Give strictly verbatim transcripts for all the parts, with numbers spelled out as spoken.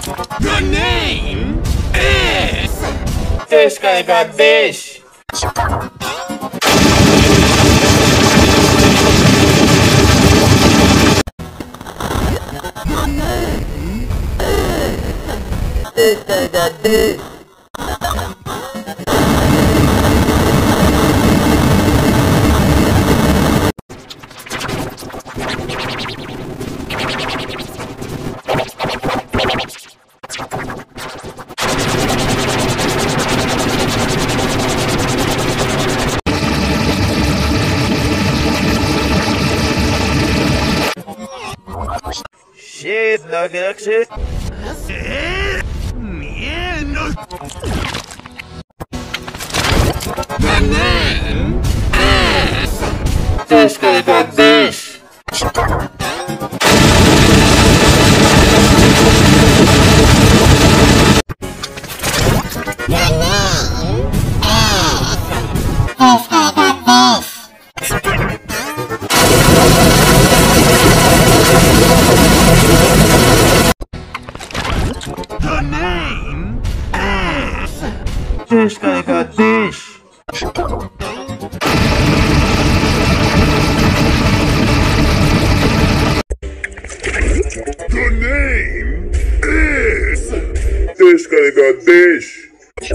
The name is Descarregar Deixe. The name is Descarregar Deixe. Shit, no galaxy. Miedo. The name is Descarregar Deixe. The name is Descarregar Deixe. The name is Descarregar Deixe.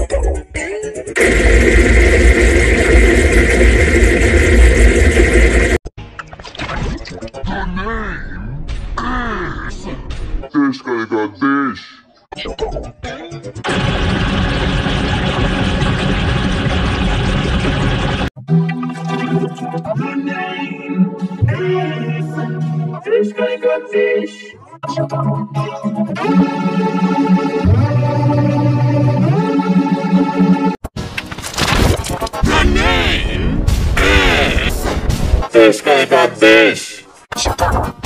The name is Descarregar Deixe. The name is Descarregar Deixe. The name is Descarregar Deixe.